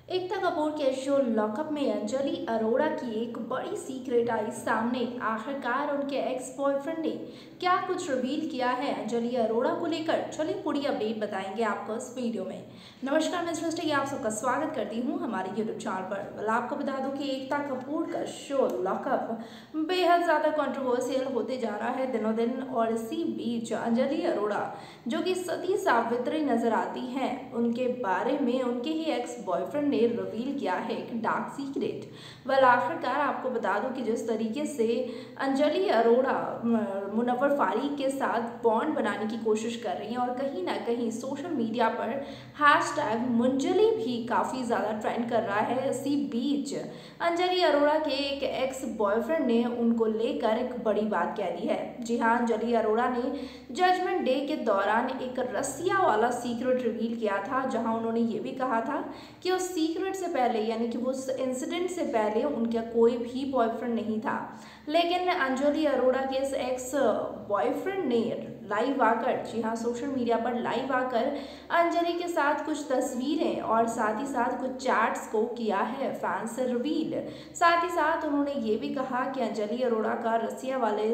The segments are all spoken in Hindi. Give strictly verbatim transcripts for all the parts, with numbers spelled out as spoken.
एकता कपूर के शो लॉकअप में अंजलि अरोड़ा की एक बड़ी सीक्रेट आई सामने। आखिरकार उनके एक्स बॉयफ्रेंड ने क्या कुछ रिवील किया है अंजलि अरोड़ा को लेकर, चलिए पूरी अपडेट बताएंगे आपको इस वीडियो में। नमस्कार, मैं सृष्टि आप सबका स्वागत करती हूं हमारे यूट्यूब चैनल पर। वेल, आपको बता दूं कि एकता कपूर का शो लॉकअप बेहद ज़्यादा कंट्रोवर्शियल होते जा रहा है दिनों दिन, और इसी बीच अंजलि अरोड़ा जो कि सती सावित्री नजर आती हैं, उनके बारे में उनके ही एक्स बॉयफ्रेंड रिवील किया है एक डार्क सीक्रेट। वेल, आखिरकार आपको बता दूं कि जिस तरीके से अंजलि अरोड़ा मुनव्वर फारूकी के साथ बॉन्ड बनाने की कोशिश कर रही हैं, और कहीं ना कहीं सोशल मीडिया पर हैशटैग मुंजली भी काफ़ी ज़्यादा ट्रेंड कर रहा है। इसी बीच अंजलि अरोड़ा के एक एक्स बॉयफ्रेंड ने उनको लेकर एक बड़ी बात कह दी है। जी हाँ, अंजलि अरोड़ा ने जजमेंट डे के दौरान एक रसिया वाला सीक्रेट रिवील किया था, जहां उन्होंने ये भी कहा था कि उस सीक्रेट से पहले, यानी कि वो इंसिडेंट से पहले उनका कोई भी बॉयफ्रेंड नहीं था। लेकिन अंजलि अरोड़ा के इस एक्स बॉयफ्रेंड ने लाइव आकर, जी हाँ, सोशल मीडिया पर लाइव आकर अंजलि के साथ कुछ तस्वीरें और साथ ही साथ कुछ चैट्स को किया है फैंस से रिवील। साथ ही साथ उन्होंने ये भी कहा कि अंजलि अरोड़ा का रसिया वाले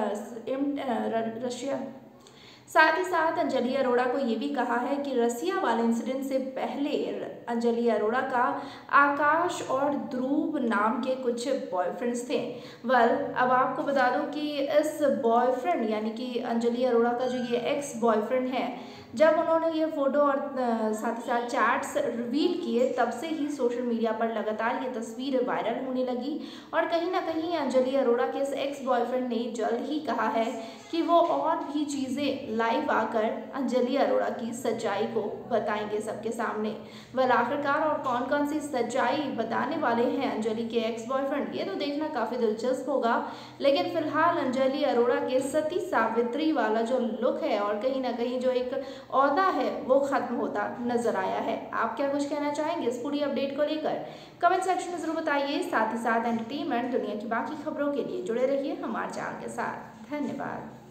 रशिया साथ ही साथ अंजलि अरोड़ा को ये भी कहा है कि रसिया वाले इंसिडेंट से पहले अंजलि अरोड़ा का आकाश और ध्रुव नाम के कुछ बॉयफ्रेंड्स थे। वेल, अब आपको बता दूं कि इस बॉयफ्रेंड यानी कि अंजलि अरोड़ा का जो ये एक्स बॉयफ्रेंड है, जब उन्होंने ये फोटो और साथ ही साथ चैट्स रिवील किए, तब से ही सोशल मीडिया पर लगातार ये तस्वीर वायरल होने लगी। और कहीं ना कहीं अंजलि अरोड़ा के इस एक्स बॉयफ्रेंड ने जल्द ही कहा है कि वो और भी चीज़ें लाइव आकर अंजलि अरोड़ा की सच्चाई को बताएंगे सबके सामने। वह आखिरकार और कौन कौन सी सच्चाई बताने वाले हैं अंजलि के एक्स बॉयफ्रेंड, ये तो देखना काफ़ी दिलचस्प होगा। लेकिन फिलहाल अंजलि अरोड़ा के सती सावित्री वाला जो लुक है और कहीं ना कहीं जो एक औहदा है, वो खत्म होता नजर आया है। आप क्या कुछ कहना चाहेंगे इस पूरी अपडेट को लेकर? कमेंट सेक्शन में जरूर बताइए। साथ ही साथ एंटरटेनमेंट दुनिया की बाकी खबरों के लिए जुड़े रहिए हमारे चैनल के साथ। धन्यवाद।